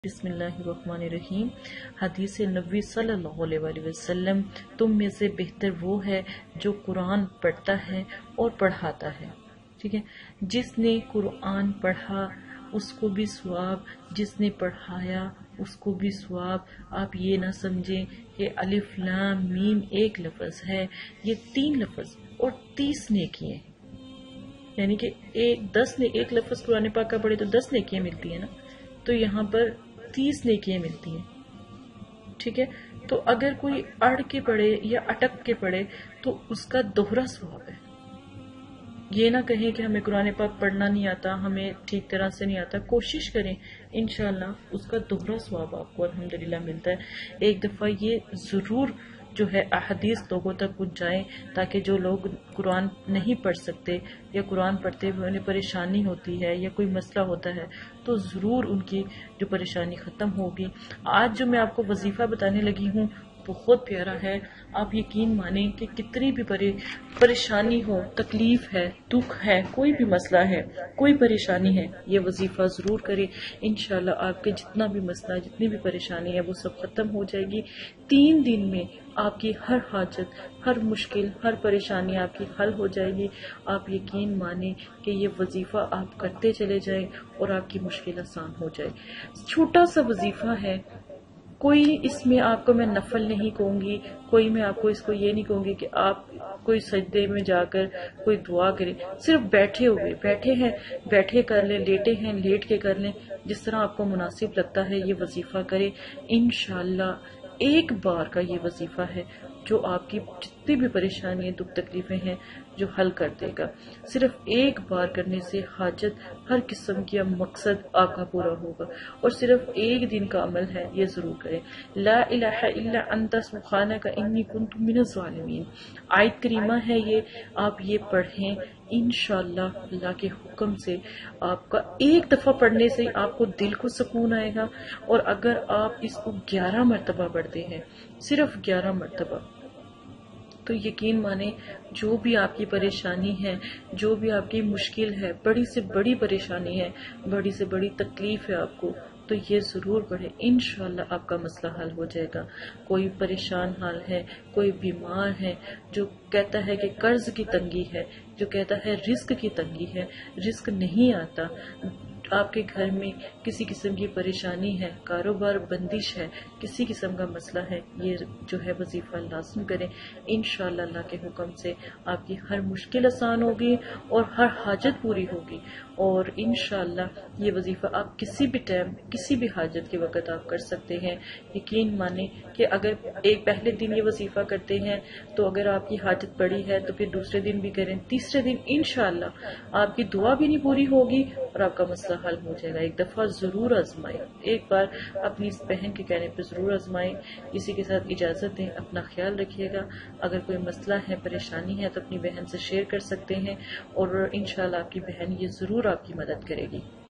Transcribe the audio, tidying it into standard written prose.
بسم اللہ الرحمن الرحیم۔ حدیث نبوی صلی اللہ علیہ وسلم، تم میں سے بہتر وہ ہے جو قرآن پڑھتا ہے اور پڑھاتا ہے۔ ٹھیک ہے، جس نے قرآن پڑھا اس کو بھی ثواب، جس نے پڑھایا اس کو بھی ثواب۔ آپ یہ نہ سمجھیں کہ الف لام میم ایک لفظ ہے، یہ 3 لفظ اور 30 نیکیاں، یعنی کہ 10 لفظ قرآن پاک کا پڑھے تو 10 نیکیاں ملتی ہیں نا، تو یہاں پر 30 نیکیاں ملتی ہیں۔ ٹھیک ہے، تو اگر کوئی اڑ کے پڑھے یا اٹک کے پڑھے تو اس کا دوہرا ثواب ہے۔ یہ نہ کہیں کہ ہمیں قرآن پاک پڑھنا نہیں آتا، ہمیں ٹھیک طرح سے نہیں آتا، کوشش کریں، انشاءاللہ اس کا دوہرا ثواب آپ کو الحمدللہ ملتا ہے۔ ایک دفعہ یہ ضرور جو ہے احادیث لوگوں تک پہنچ جائیں، تاکہ جو لوگ قرآن نہیں پڑھ سکتے یا قرآن پڑھتے ہوئے انہیں پریشانی ہوتی ہے یا کوئی مسئلہ ہوتا ہے تو ضرور ان کی جو پریشانی ختم ہوگی۔ آج جو میں آپ کو وظیفہ بتانے لگی ہوں بہت پیارا ہے، آپ یقین مانیں کہ کتنی بھی پریشانی ہو، تکلیف ہے، دکھ ہے، کوئی بھی مسئلہ ہے، کوئی پریشانی ہے، یہ وظیفہ ضرور کریں، انشاءاللہ آپ کے جتنا بھی مسئلہ، جتنی بھی پریشانی ہے وہ سب ختم ہو جائے گی۔ 3 دن میں آپ کی ہر حاجت، ہر مشکل، ہر پریشانی آپ کی حل ہو جائے گی۔ آپ یقین مانیں کہ یہ وظیفہ آپ کرتے چلے جائیں اور آپ کی مشکل آسان ہو جائے۔ چھوٹا سا وظیفہ ہے، کوئی اس میں آپ کو میں نفل نہیں کہوں گی، کوئی میں آپ کو اس کو یہ نہیں کہوں گی کہ آپ کوئی سجدے میں جا کر کوئی دعا کریں، صرف بیٹھے ہیں بیٹھے کر لیں، لیٹے ہیں لیٹ کے کر لیں، جس طرح آپ کو مناسب لگتا ہے یہ وظیفہ کریں۔ انشاءاللہ ایک بار کا یہ وظیفہ ہے جو آپ کی جتنی بھی پریشانیاں، دکھ تکلیفیں ہیں جو حل کر دے گا۔ صرف ایک بار کرنے سے حاجت، ہر قسم کی مقصد آپ کا پورا ہوگا، اور صرف ایک دن کا عمل ہے، یہ ضرور کریں۔ لا الہ الا انت سبحانک انی کنت من الظالمین آیت کریمہ ہے یہ، آپ یہ پڑھیں، انشاءاللہ اللہ کے حکم سے آپ کا ایک دفعہ پڑھنے سے آپ کو دل کو سکون آئے گا، اور اگر آپ اس کو 11 مرتبہ پڑھتے ہیں، صرف 11 مرتبہ، تو یقین مانیں جو بھی آپ کی پریشانی ہے، جو بھی آپ کی مشکل ہے، بڑی سے بڑی پریشانی ہے، بڑی سے بڑی تکلیف ہے آپ کو، تو یہ ضرور پڑھیں، انشاءاللہ آپ کا مسئلہ حل ہو جائے گا۔ کوئی پریشان حال ہے، کوئی بیمار ہے، جو کہتا ہے کہ قرض کی تنگی ہے، جو کہتا ہے رزق کی تنگی ہے، رزق نہیں آتا، آپ کے گھر میں کسی قسم کی پریشانی ہے، کاروبار بندش ہے، کسی قسم کا مسئلہ ہے، یہ جو ہے وظیفہ لازم کریں، انشاءاللہ اللہ کے حکم سے آپ کی ہر مشکل آسان ہوگی اور ہر حاجت پوری ہوگی، اور انشاءاللہ یہ وظیفہ آپ کسی بھی ٹائم، کسی بھی حاجت کے وقت آپ کر سکتے ہیں۔ یقین مانیں کہ اگر ایک پہلے دن یہ وظیفہ کرتے ہیں تو اگر آپ کی حاجت بڑی ہے تو پھر دوسرے دن بھی کریں، تیسرے دن انشاءاللہ آپ کی دعا بھی نہیں پوری ہوگی اور آپ کا مسئلہ حل ہو جائے گا۔ ایک دفعہ ضرور آزمائیں، ایک بار اپنی اس بہن کے کہنے پہ ضرور آزمائیں۔ اسی کے ساتھ اجازت دیں، اپنا خیال رکھیے گا، اگر کوئی مسئلہ ہے، پریشانی ہے تو اپنی بہن سے شیئر کر سکتے ہیں، اور انشاءاللہ آپ کی بہن یہ ضرور آپ کی مدد کرے گی۔